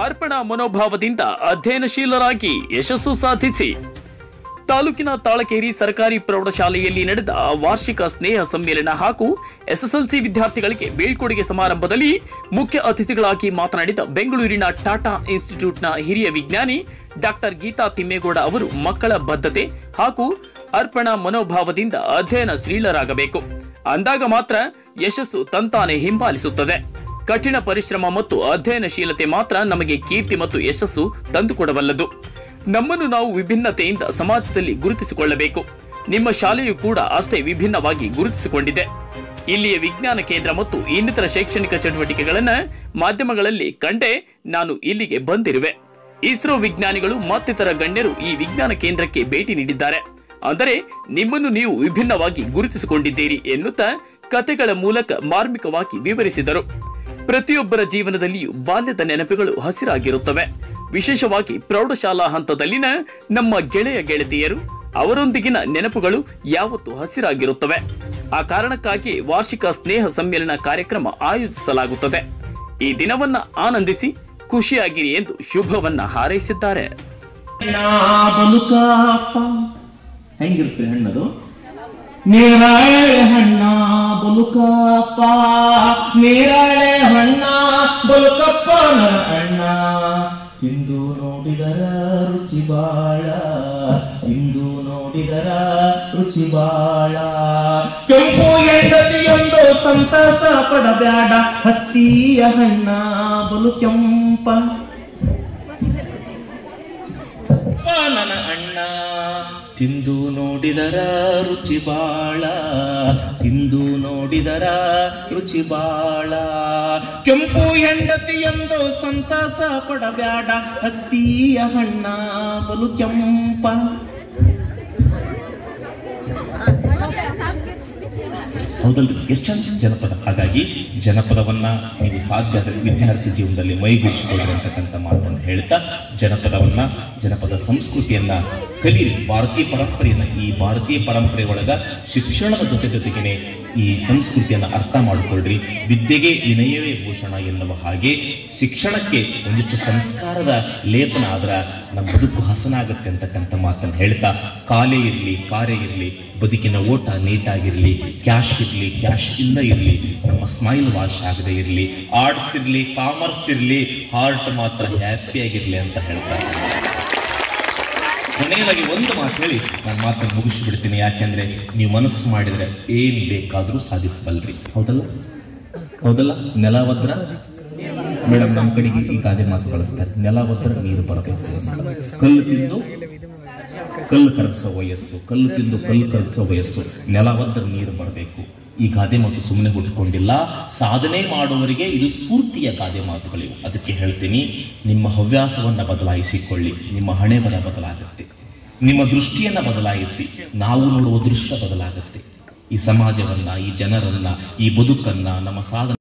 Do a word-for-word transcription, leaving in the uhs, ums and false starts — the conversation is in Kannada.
ಅರ್ಪಣಾ ಮನೋಭಾವದಿಂದ ಅಧ್ಯಯನಶೀಲರಾಗಿ ಯಶಸ್ಸು ಸಾಧಿಸಿ. ತಾಲೂಕಿನ ತಾಳಕೇರಿ ಸರ್ಕಾರಿ ಪ್ರೌಢಶಾಲೆಯಲ್ಲಿ ನಡೆದ ವಾರ್ಷಿಕ ಸ್ನೇಹ ಸಮ್ಮೇಳನ ಹಾಗೂ ಎಸ್ಎಸ್ಎಲ್ಸಿ ವಿದ್ಯಾರ್ಥಿಗಳಿಗೆ ಬೀಳ್ಕೊಡುಗೆ ಸಮಾರಂಭದಲ್ಲಿ ಮುಖ್ಯ ಅತಿಥಿಗಳಾಗಿ ಮಾತನಾಡಿದ ಬೆಂಗಳೂರಿನ ಟಾಟಾ ಇನ್ಸ್ಟಿಟ್ಯೂಟ್ನ ಹಿರಿಯ ವಿಜ್ಞಾನಿ ಡಾಕ್ಟರ್ ಗೀತಾ ತಿಮ್ಮೇಗೌಡ ಅವರು ಮಕ್ಕಳ ಬದ್ಧತೆ ಹಾಗೂ ಅರ್ಪಣಾ ಮನೋಭಾವದಿಂದ ಅಧ್ಯಯನಶೀಲರಾಗಬೇಕು. ಅಂದಾಗ ಮಾತ್ರ ಯಶಸ್ಸು ತಂತಾನೆ ಹಿಂಬಾಲಿಸುತ್ತದೆ. ಕಠಿಣ ಪರಿಶ್ರಮ ಮತ್ತು ಅಧ್ಯಯನಶೀಲತೆ ಮಾತ್ರ ನಮಗೆ ಕೀರ್ತಿ ಮತ್ತು ಯಶಸ್ಸು ತಂದುಕೊಡಬಲ್ಲದು. ನಮ್ಮನ್ನು ನಾವು ವಿಭಿನ್ನತೆಯಿಂದ ಸಮಾಜದಲ್ಲಿ ಗುರುತಿಸಿಕೊಳ್ಳಬೇಕು. ನಿಮ್ಮ ಶಾಲೆಯು ಕೂಡ ಅಷ್ಟೇ ವಿಭಿನ್ನವಾಗಿ ಗುರುತಿಸಿಕೊಂಡಿದೆ. ಇಲ್ಲಿಯ ವಿಜ್ಞಾನ ಕೇಂದ್ರ ಮತ್ತು ಇನ್ನಿತರ ಶೈಕ್ಷಣಿಕ ಚಟುವಟಿಕೆಗಳನ್ನು ಮಾಧ್ಯಮಗಳಲ್ಲಿ ಕಂಡೇ ನಾನು ಇಲ್ಲಿಗೆ ಬಂದಿರುವೆ. ಇಸ್ರೋ ವಿಜ್ಞಾನಿಗಳು ಮತ್ತಿತರ ಗಣ್ಯರು ಈ ವಿಜ್ಞಾನ ಕೇಂದ್ರಕ್ಕೆ ಭೇಟಿ ನೀಡಿದ್ದಾರೆ. ಅಂದರೆ ನಿಮ್ಮನ್ನು ನೀವು ವಿಭಿನ್ನವಾಗಿ ಗುರುತಿಸಿಕೊಂಡಿದ್ದೀರಿ ಎನ್ನುತ್ತಾ ಕಥೆಗಳ ಮೂಲಕ ಮಾರ್ಮಿಕವಾಗಿ ವಿವರಿಸಿದರು. ಪ್ರತಿಯೊಬ್ಬರ ಜೀವನದಲ್ಲಿಯೂ ಬಾಲ್ಯದ ನೆನಪುಗಳು ಹಸಿರಾಗಿರುತ್ತವೆ. ವಿಶೇಷವಾಗಿ ಪ್ರೌಢಶಾಲಾ ಹಂತದಲ್ಲಿನ ನಮ್ಮ ಗೆಳೆಯ ಗೆಳತಿಯರು ಅವರೊಂದಿಗಿನ ನೆನಪುಗಳು ಯಾವತ್ತೂ ಹಸಿರಾಗಿರುತ್ತವೆ. ಆ ಕಾರಣಕ್ಕಾಗಿ ವಾರ್ಷಿಕ ಸ್ನೇಹ ಸಮ್ಮೇಳನ ಕಾರ್ಯಕ್ರಮ ಆಯೋಜಿಸಲಾಗುತ್ತದೆ. ಈ ದಿನವನ್ನ ಆನಂದಿಸಿ ಖುಷಿಯಾಗಿರಿ ಎಂದು ಶುಭವನ್ನ ಹಾರೈಸಿದ್ದಾರೆ. ಹೆಂಗಿರುತ್ತೆ ಹಣ್ಣದು? ನೇರಳೆ ಹಣ್ಣ ಬಲುಕಪ್ಪ, ನೇರಳೆ ಹಣ್ಣ ಬಲುಕಪ್ಪ ನನ್ನ ಅಣ್ಣ, ತಿಂದು ನೋಡಿದರ ರುಚಿ ಬಾಳ, ತಿಂದು ನೋಡಿದರ ರುಚಿ ಬಾಳ. ಕೆಂಪು ಹೆಂಡತಿಯೊಂದು ಸಂತಸ ಪಡಬ್ಯಾಡ, ಹತ್ತಿಯ ಹಣ್ಣ ಬಲು ಕೆಂಪ ನನ್ನ ಅಣ್ಣ, ತಿಂದು ನೋಡಿದರ ರುಚಿ ಬಾಳ, ತಿಂದು ನೋಡಿದರ ರುಚಿ ಬಾಳ. ಕೆಂಪು ಹೆಂಡತಿಯೊಂದು ಸಂತಸ ಪಡಬ್ಯಾಡ, ಹತ್ತಿಯ ಹಣ್ಣ ಬಲು ಕೆಂಪ. ಹೌದಲ್ರಿ, ಎಷ್ಟು ಚಂದ ಜನಪದ. ಹಾಗಾಗಿ ಜನಪದವನ್ನ ನೀವು ಸಾಧ್ಯ ವಿದ್ಯಾರ್ಥಿ ಜೀವನದಲ್ಲಿ ಮೈಗೂಡಿಸಿಕೊಳ್ಳಿ ಅಂತಕ್ಕಂಥ ಮಾತನ್ನು ಹೇಳ್ತಾ, ಜನಪದವನ್ನ ಜನಪದ ಸಂಸ್ಕೃತಿಯನ್ನ ಕಲೀರಿ. ಭಾರತೀಯ ಪರಂಪರೆಯನ್ನ, ಈ ಭಾರತೀಯ ಪರಂಪರೆ ಒಳಗ ಶಿಕ್ಷಣದ ಜೊತೆ ಜೊತೆಗೇನೆ ಈ ಸಂಸ್ಕೃತಿಯನ್ನ ಅರ್ಥ ಮಾಡಿಕೊಳ್ಳ್ರಿ. ವಿದ್ಯೆಗೆ ವಿನಯವೇ ಭೂಷಣ ಎನ್ನುವ ಹಾಗೆ ಶಿಕ್ಷಣಕ್ಕೆ ಒಂದಿಷ್ಟು ಸಂಸ್ಕಾರದ ಲೇಪನ ಆದ್ರ ನಮ್ಮ ಬದುಕು ಹಸನಾಗತ್ತೆ ಅಂತಕ್ಕಂಥ ಮಾತನ್ನು ಹೇಳ್ತಾ, ಕಾಲೇ ಇರಲಿ ಕಾರ್ಯ ಇರಲಿ, ಬದುಕಿನ ಓಟ ನೀಟಾಗಿರ್ಲಿ, ಕ್ಯಾಶ್ ಇರ್ಲಿ ಕ್ಯಾಶ್ ಇಲ್ಲ ಇರಲಿ, ನಮ್ಮ ಸ್ಮೈಲ್ ವಾಶ್ ಆಗದೆ ಇರಲಿ, ಆರ್ಟ್ಸ್ ಇರ್ಲಿ ಕಾಮರ್ಸ್ ಇರ್ಲಿ, ಹಾರ್ಟ್ ಮಾತ್ರ ಹ್ಯಾಪಿ ಆಗಿರ್ಲಿ ಅಂತ ಹೇಳ್ತಾರೆ. ಕೊನೆಯದಾಗಿ ಒಂದು ಮಾತು ಹೇಳಿ ನಾನು ಮಾತನ್ನು ಮುಗಿಸಿ ಬಿಡ್ತೀನಿ. ಯಾಕೆಂದ್ರೆ ನೀವು ಮನಸ್ಸು ಮಾಡಿದ್ರೆ ಏನ್ ಬೇಕಾದ್ರೂ ಸಾಧಿಸಬಲ್ರಿ. ಹೌದಲ್ಲ ಹೌದಲ್ಲ ನೆಲ ಒದ್ರ ಮೇಡಮ್ ನಮ್ಮ ಕಡೆಗೆ ಈ ಗಾದೆ ಮಾತು ಬಳಸ್ತಾರೆ. ನೆಲ ಒದ್ರ ನೀರು ಬರಬೇಕು. ಕಲ್ಲು ತಿಂದು ಕಲ್ಲು ಕರಗಿಸೋ ವಯಸ್ಸು, ಕಲ್ಲು ತಿಂದು ಕಲ್ಲು ಕರಗಿಸೋ ವಯಸ್ಸು, ನೆಲ ಒದ್ರ ನೀರು ಬರಬೇಕು. ಈ ಗಾದೆ ಮಾತು ಸುಮ್ಮನೆ ಹುಟ್ಟುಕೊಂಡಿಲ್ಲ. ಸಾಧನೆ ಮಾಡುವವರಿಗೆ ಇದು ಸ್ಫೂರ್ತಿಯ ಗಾದೆ ಮಾತುಗಳಿವು. ಅದಕ್ಕೆ ಹೇಳ್ತೀನಿ, ನಿಮ್ಮ ಹವ್ಯಾಸವನ್ನ ಬದಲಾಯಿಸಿಕೊಳ್ಳಿ, ನಿಮ್ಮ ಹಣೆ ಬರ ಬದಲಾಗುತ್ತೆ. ನಿಮ್ಮ ದೃಷ್ಟಿಯನ್ನ ಬದಲಾಯಿಸಿ, ನಾವು ನೋಡುವ ದೃಶ್ಯ ಬದಲಾಗುತ್ತೆ. ಈ ಸಮಾಜವನ್ನ, ಈ ಜನರನ್ನ, ಈ ಬದುಕನ್ನ, ನಮ್ಮ ಸಾಧನೆ